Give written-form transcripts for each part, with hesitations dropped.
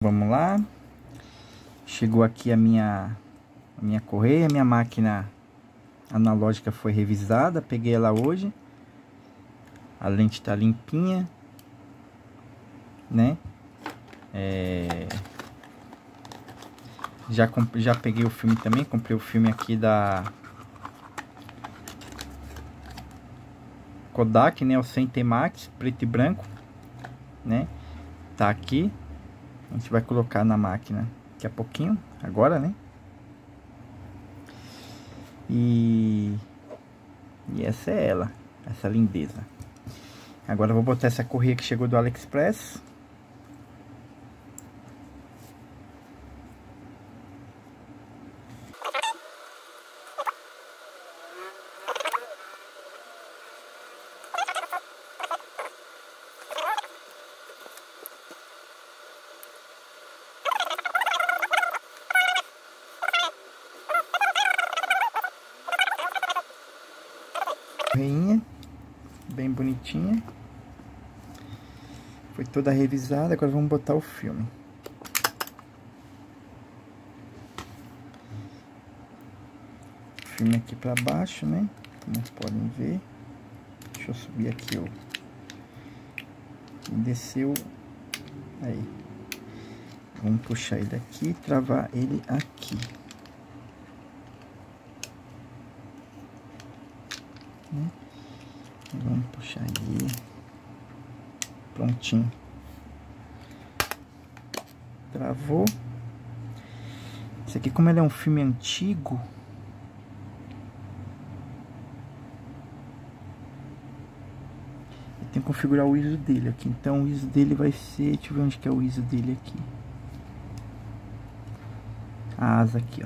Vamos lá. Chegou aqui a minha correia, minha máquina analógica foi revisada, peguei ela hoje. A lente tá limpinha, né? Já peguei o filme também, comprei o filme aqui da Kodak, né? O 100T Max, preto e branco, né? Tá aqui. A gente vai colocar na máquina daqui a pouquinho, agora, né? E essa é ela, essa lindeza. Agora eu vou botar essa correia que chegou do AliExpress. Correinha, bem bonitinha. Foi toda revisada, agora vamos botar o filme. Filme aqui pra baixo, né? Como vocês podem ver. Deixa eu subir aqui, ó. E desceu. Aí. Vamos puxar ele aqui e travar ele aqui. Né? Vamos puxar aí. Prontinho. Travou. Esse aqui, como ele é um filme antigo, eu tenho que configurar o ISO dele aqui. Então o ISO dele vai ser, deixa eu ver onde que é o ISO dele aqui. A asa aqui, ó.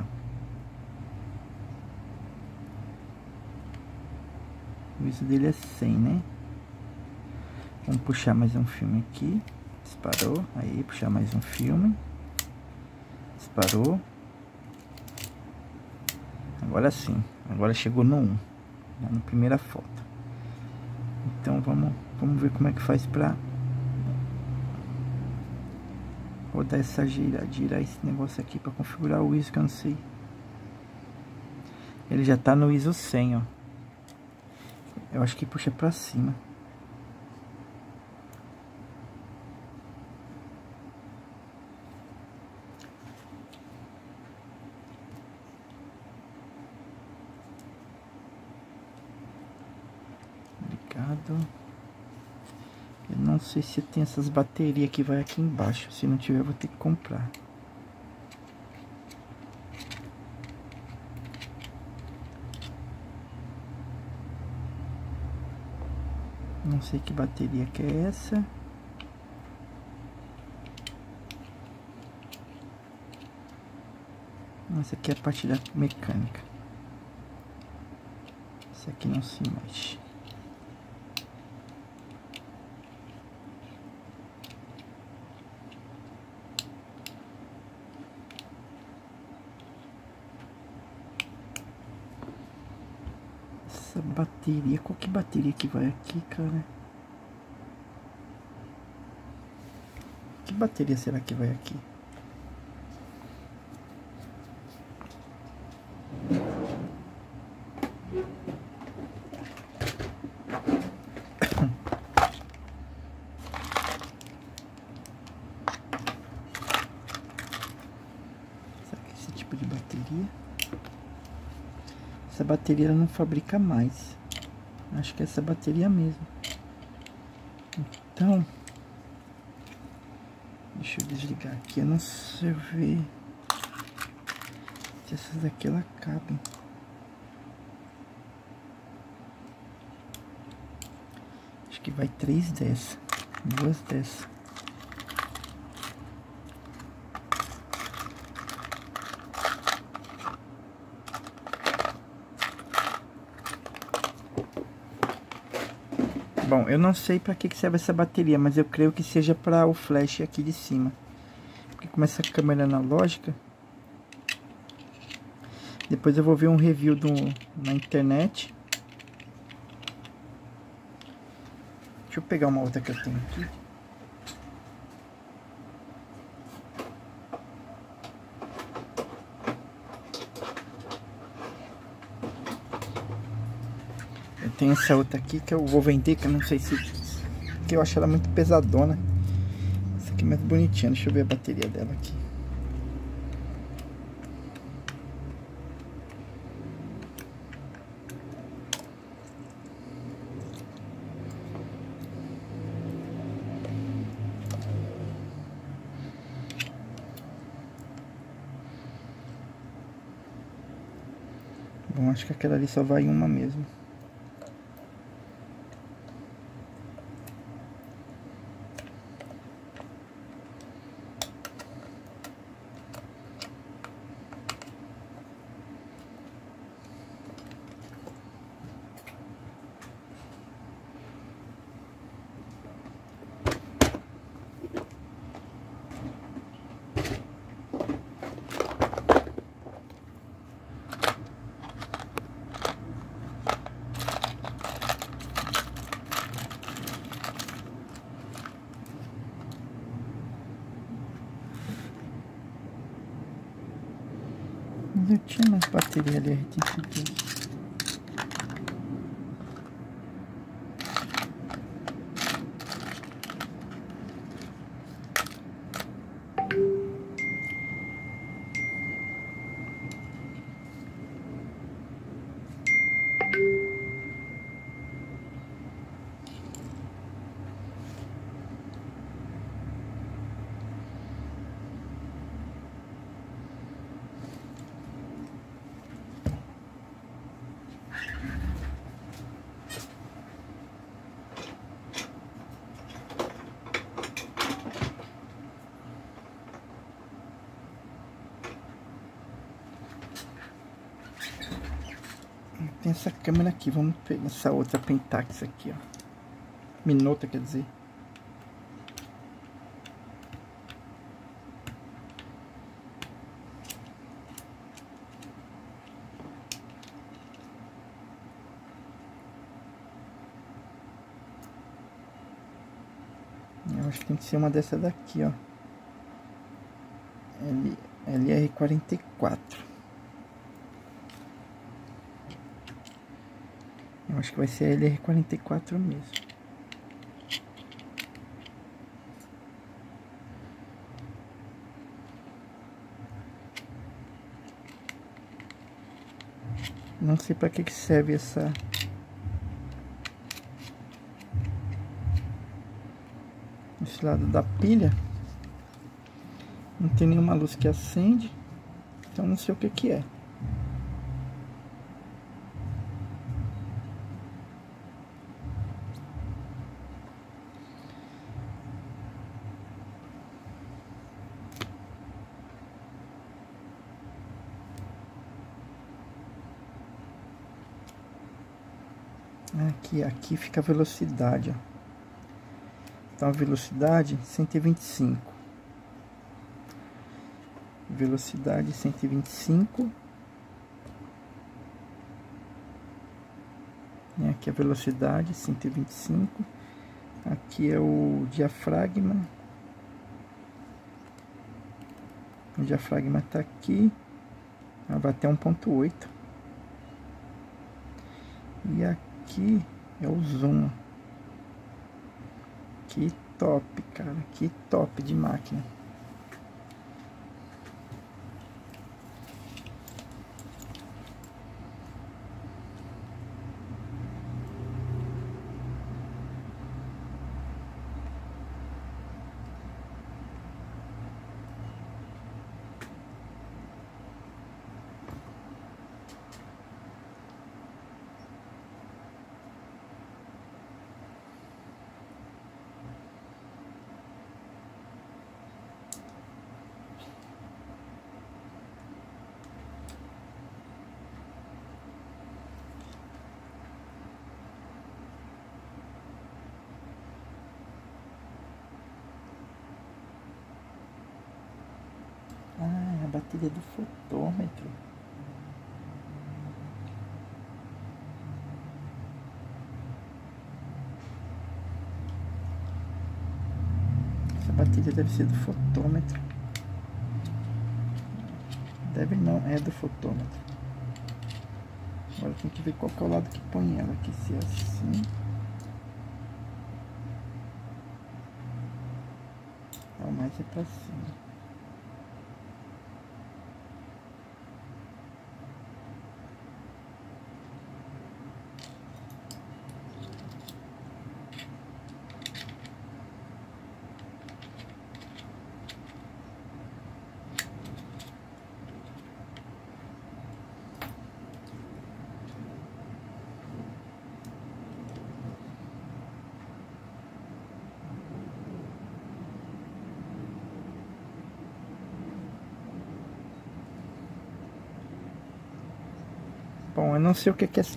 O ISO dele é 100, né? Vamos puxar mais um filme aqui. Disparou. Aí, puxar mais um filme. Disparou. Agora sim. Agora chegou no 1. Na primeira foto. Então vamos ver como é que faz pra rodar essa girar esse negócio aqui pra configurar o ISO, que eu não sei. Ele já tá no ISO 100, ó. Eu acho que puxa pra cima. Eu não sei se tem essas baterias que vai aqui embaixo. Se não tiver, eu vou ter que comprar. Não sei que bateria que é essa. Essa aqui é a parte da mecânica. Essa aqui não se mexe. Essa bateria, qual que bateria que vai aqui, cara? Que bateria será que vai aqui? Esse tipo de bateria. Essa bateria ela não fabrica mais. Acho que é essa bateria mesmo. Então, deixa eu desligar aqui. Eu não sei ver se essas daqui ela cabem. Acho que vai 3 dessa, 2 dessa. Bom, eu não sei para que serve essa bateria, mas eu creio que seja para o flash aqui de cima. Porque como essa câmera analógica, depois eu vou ver um review na internet. Deixa eu pegar uma outra que eu tenho aqui. Tem essa outra aqui que eu vou vender, que eu não sei se... que eu acho ela muito pesadona. Essa aqui é mais bonitinha, deixa eu ver a bateria dela aqui. Bom, acho que aquela ali só vai uma mesmo. Eu tinha mais bateria ali, RT-52. Tem essa câmera aqui, vamos pegar essa outra Pentax aqui, ó. Minolta, quer dizer. Eu acho que tem que ser uma dessa daqui, ó. LR44. Eu acho que vai ser a LR44 mesmo. Não sei para que serve essa... esse lado da pilha. Não tem nenhuma luz que acende. Então não sei o que é. Aqui fica a velocidade, ó. Então a velocidade 125. Velocidade 125. E aqui a velocidade 125. Aqui é o diafragma. O diafragma tá aqui. Vai até 1.8. E aqui é o zoom. Que top, cara. Que top de máquina. Ah, é a bateria do fotômetro. Essa bateria deve ser do fotômetro. Deve não, é do fotômetro. Agora tem que ver qual que é o lado que põe ela aqui, se é assim. Não, mais é pra cima. Bom, eu não sei o que que é.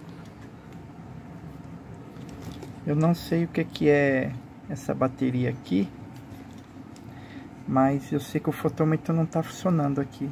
Eu não sei o que que é essa bateria aqui, mas eu sei que o fotômetro não tá funcionando aqui.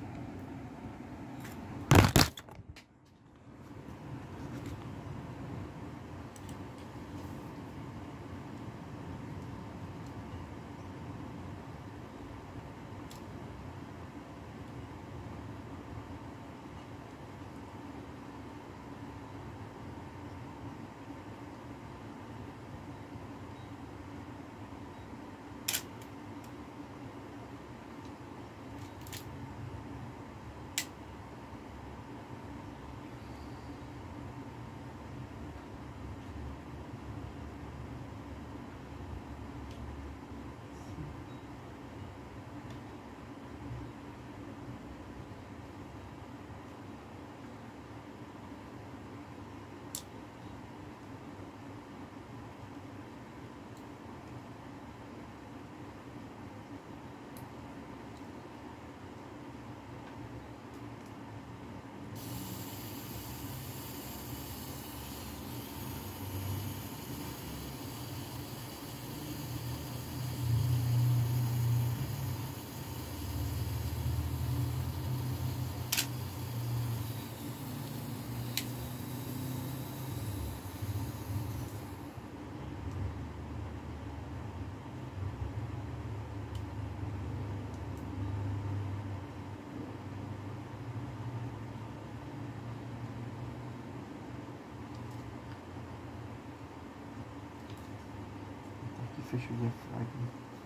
Fecha o diafragma.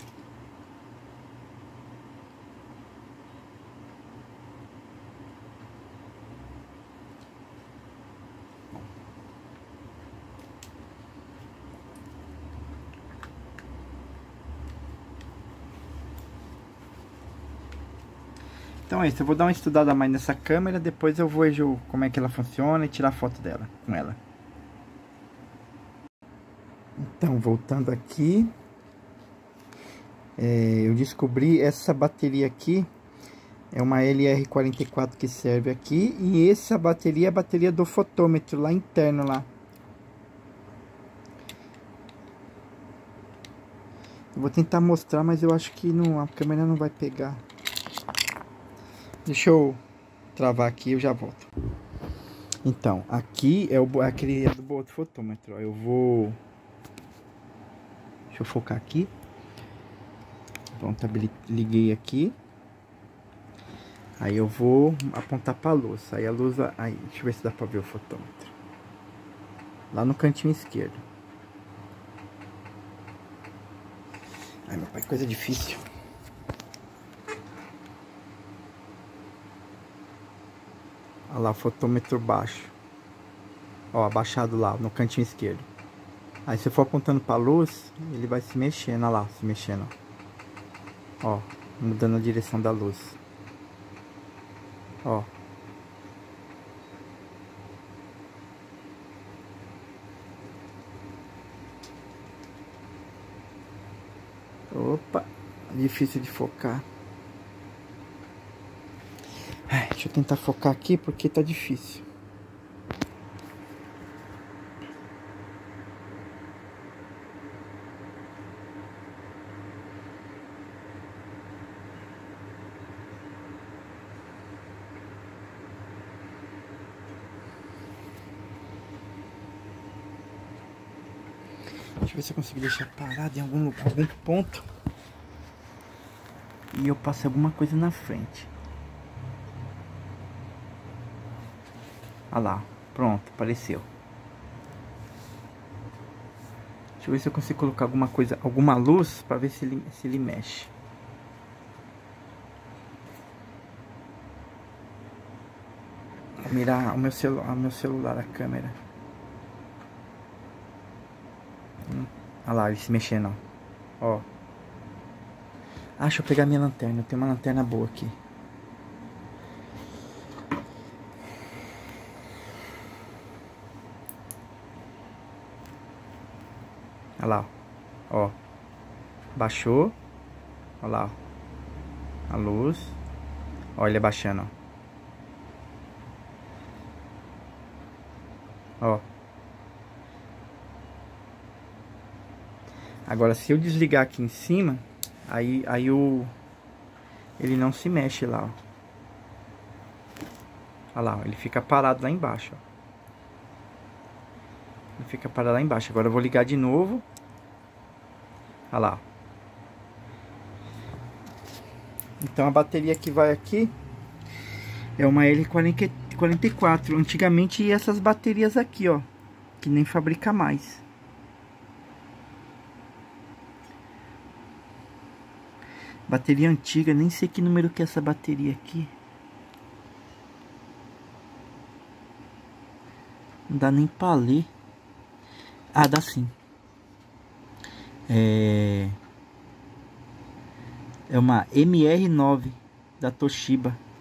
Então é isso, eu vou dar uma estudada mais nessa câmera, depois eu vejo como é que ela funciona e tirar foto dela, com ela. Então, voltando aqui, eu descobri essa bateria aqui, é uma LR44 que serve aqui, e essa bateria é a bateria do fotômetro lá interno lá. Eu vou tentar mostrar, mas eu acho que não, a câmera não vai pegar. Deixa eu travar aqui e eu já volto. Então, aqui é aquele do outro fotômetro, ó. Eu vou... Deixa eu focar aqui. Pronto, liguei aqui. Aí eu vou apontar para a luz. Aí a luz... Aí, deixa eu ver se dá para ver o fotômetro. Lá no cantinho esquerdo. Ai, meu pai, coisa difícil. Olha lá o fotômetro baixo. Ó, abaixado lá no cantinho esquerdo. Aí se eu for apontando para a luz, ele vai se mexendo, olha lá, se mexendo. Ó, mudando a direção da luz. Ó. Opa, difícil de focar. Ai, deixa eu tentar focar aqui porque tá difícil. Deixa eu ver se eu consigo deixar parado em algum ponto. E eu passo alguma coisa na frente. Olha lá. Pronto, apareceu. Deixa eu ver se eu consigo colocar alguma coisa, alguma luz para ver se ele mexe. Vou mirar o meu celular, a câmera. Olha lá, ele se mexendo, ó. Ah, deixa eu pegar minha lanterna. Eu tenho uma lanterna boa aqui. Olha lá, ó. Baixou. Olha lá, ó. A luz. Olha ele abaixando, ó. Ó. Agora, se eu desligar aqui em cima, aí ele não se mexe lá, ó. Olha lá, ó, ele fica parado lá embaixo, ó. Ele fica parado lá embaixo. Agora eu vou ligar de novo. Olha lá, ó. Então a bateria que vai aqui é uma L44. Antigamente ia essas baterias aqui, ó, que nem fabrica mais. Bateria antiga, nem sei que número que é essa bateria aqui. Não dá nem pra ler. Ah, dá sim. É uma MR9 da Toshiba.